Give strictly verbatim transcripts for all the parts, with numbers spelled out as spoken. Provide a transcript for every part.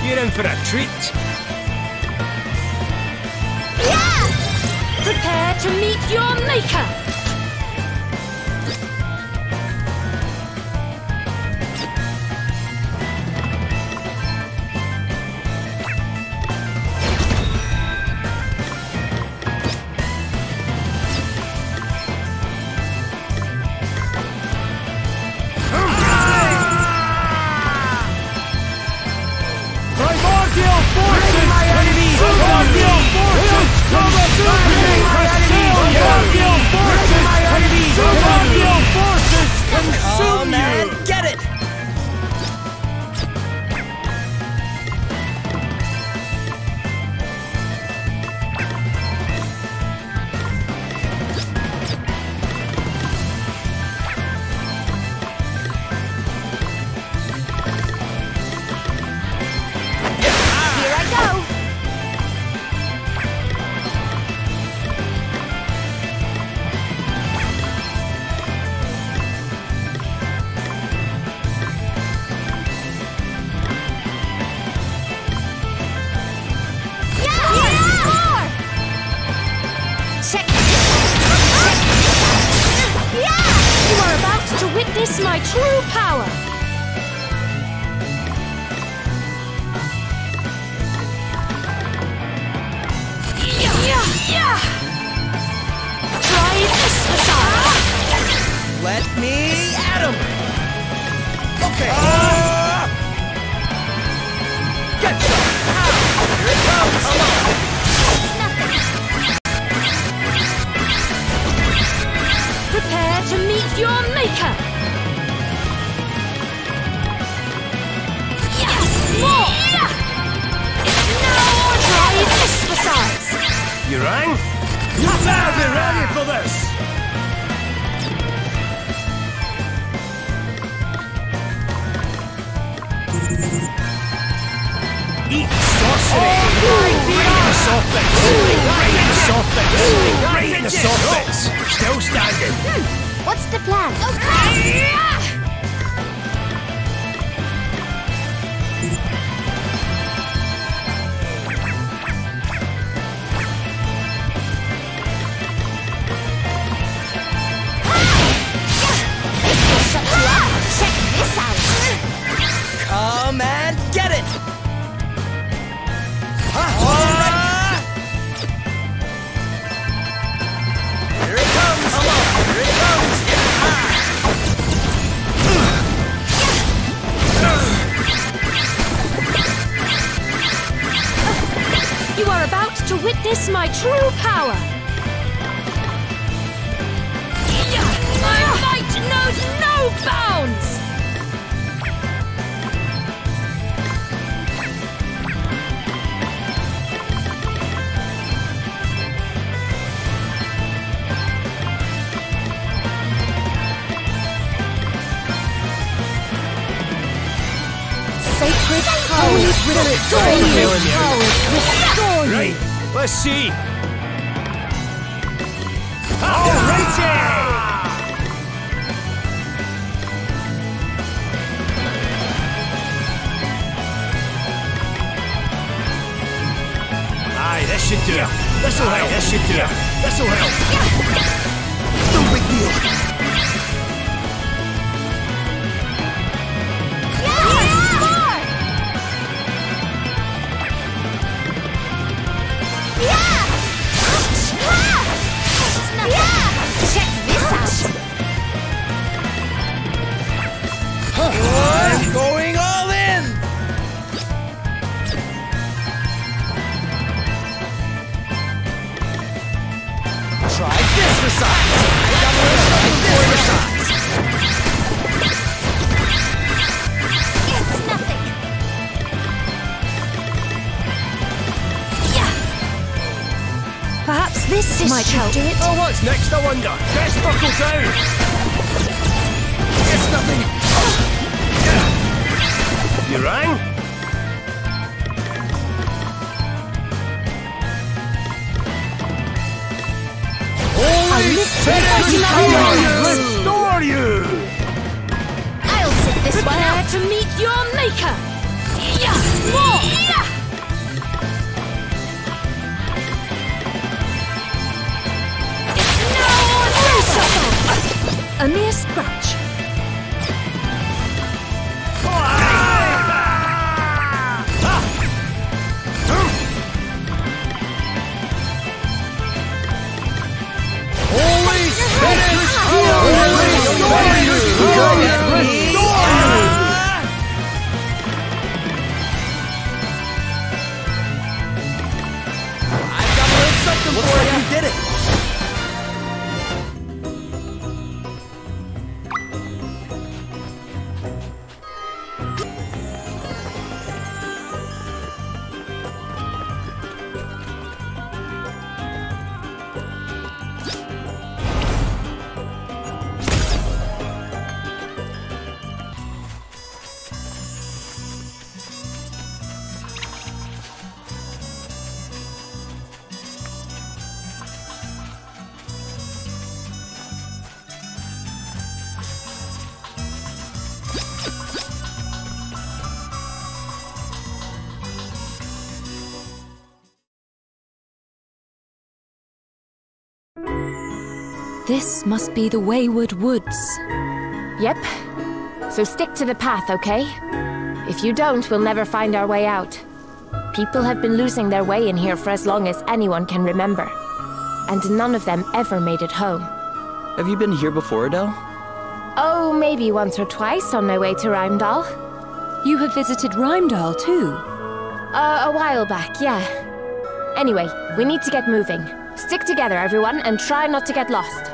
You're in for a treat. Yeah! Prepare to meet your maker. Oh man, get it! Here I go. Witness my true power! Try this facade! Let me at him! Okay! Uh, get some! Here it comes! Come on! It's nothing! Prepare to meet your maker! More! Now try this besides! You rang? You better be ready for this! Eat sorcery! Right in the soft bits! Right in the soft bits! Right in the soft bits! Still standing! Hmm. What's the plan? Okay! Check this out! Come and get it! Huh? All right. Here it comes! Come on! Here it comes! You are about to witness my true power! My might knows no bounds! Sacred holy restore you! Restore you! Right, let's see! Alrighty! Aye, this should do it. This'll help. This should do it. This'll help. No big deal. I'm going all in! Try this for size! I got a little something for your size! It's nothing! Yeah. Perhaps this, this might help. Do it. Oh, what's next, I wonder? Let's buckle down! It's nothing! You rang? Holy Restore you! I'll sit this one out to meet your maker! More! A mere scratch. Holy finish! Holy I've got a little something for you. You did it. This must be the Wayward Woods. Yep. So stick to the path, okay? If you don't, we'll never find our way out. People have been losing their way in here for as long as anyone can remember. And none of them ever made it home. Have you been here before, Adele? Oh, maybe once or twice on my way to Rymdal. You have visited Rymdal too? Uh, a while back, yeah. Anyway, we need to get moving. Stick together, everyone, and try not to get lost.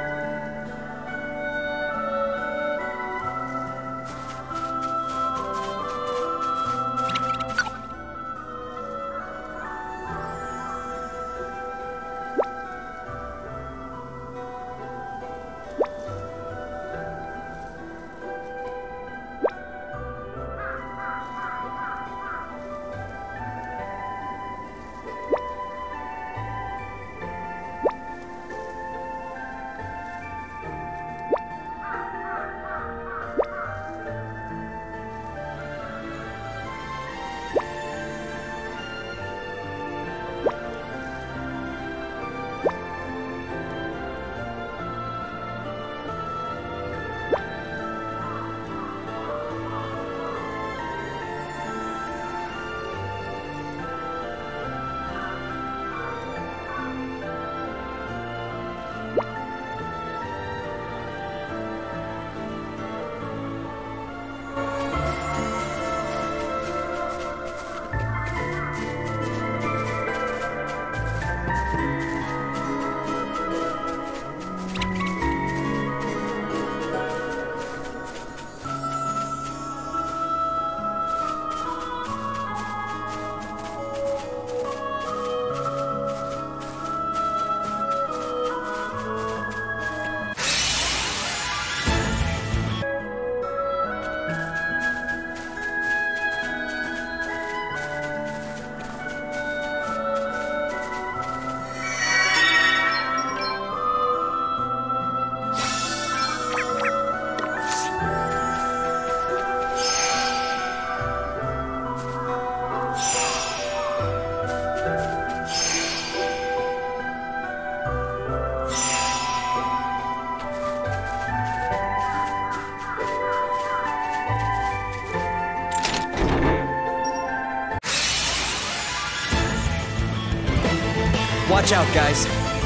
Watch out, guys.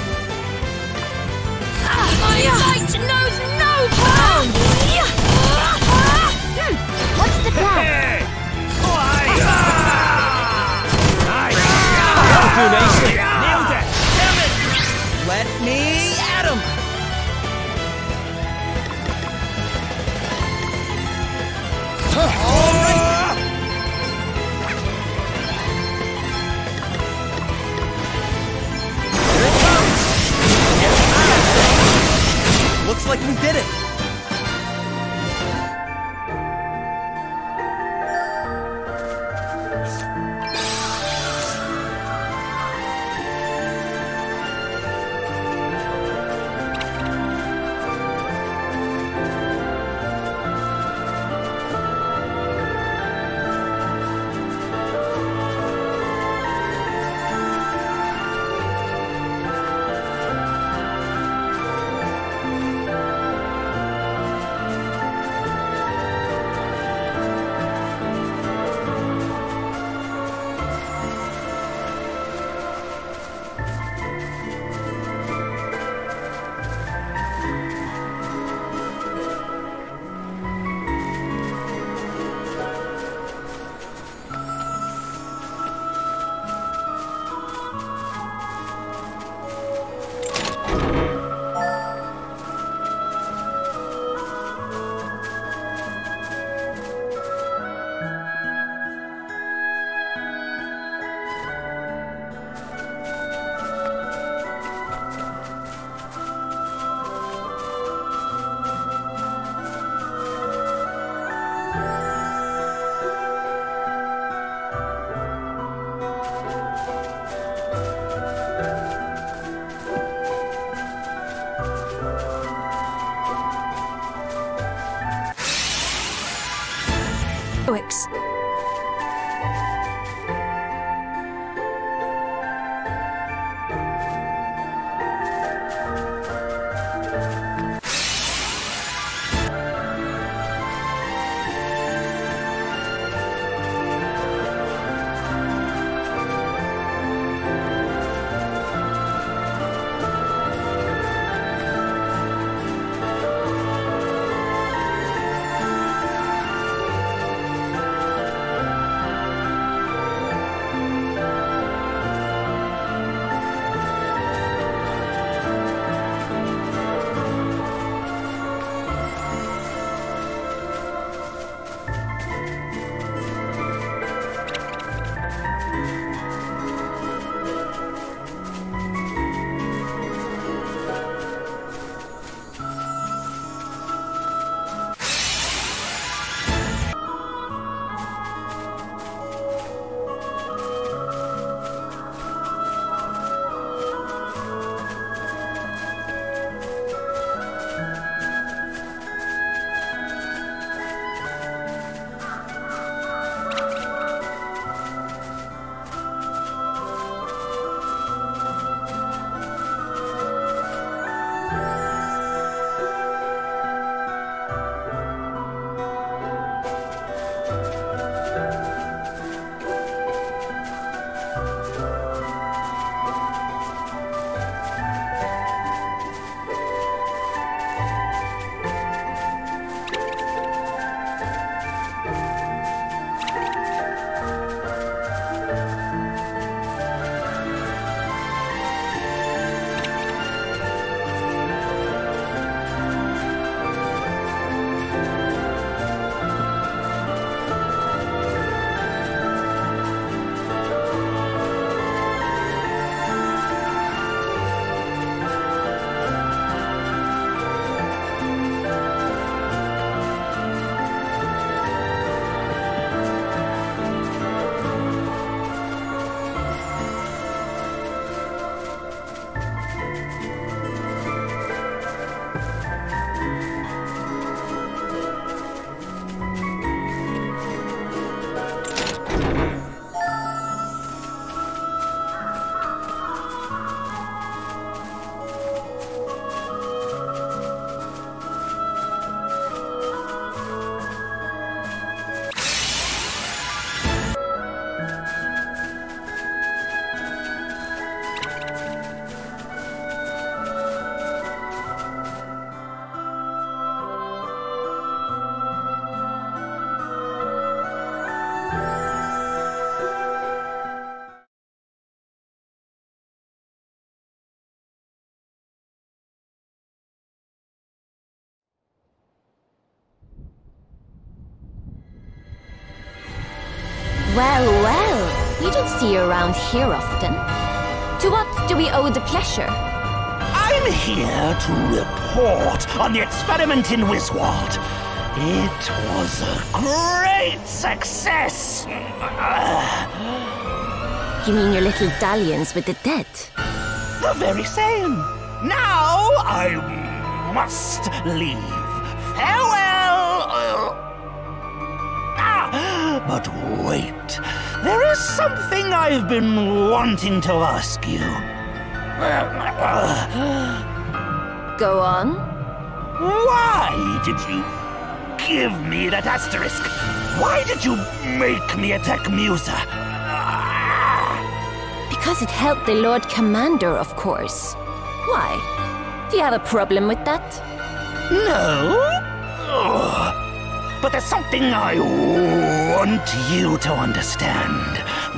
My light knows no bounds! What's the plan? Nailed it! Damn it! Let me at him. All right. Looks like we did it! Stoics. Well, well, we don't see you around here often. To what do we owe the pleasure? I'm here to report on the experiment in Wiswald. It was a great success. You mean your little dalliance with the dead? The very same. Now I must leave. Farewell. Ah, but wait. There is something I've been wanting to ask you. Go on. Why did you give me that asterisk? Why did you make me attack Musa? Because it helped the Lord Commander, of course. Why? Do you have a problem with that? No. Ugh. But there's something I want you to understand.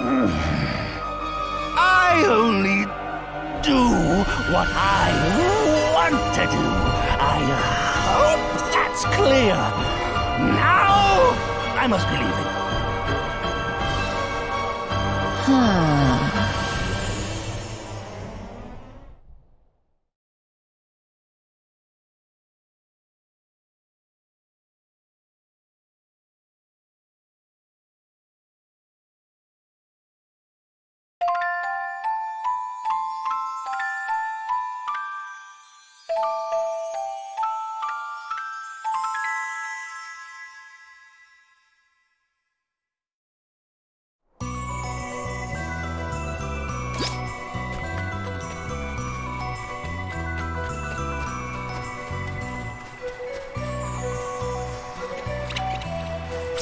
I only do what I want to do. I hope that's clear. Now I must be leaving. Huh.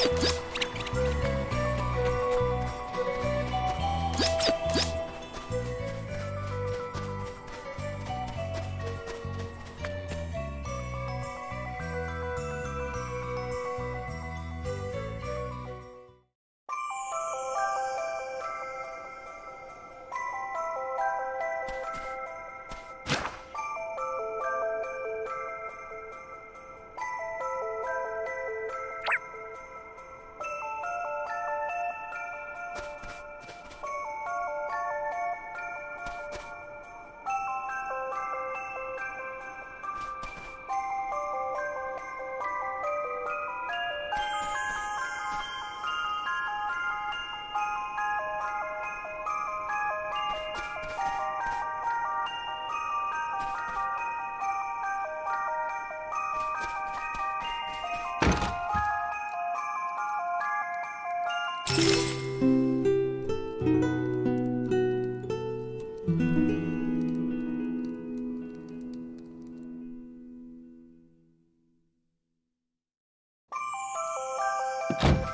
You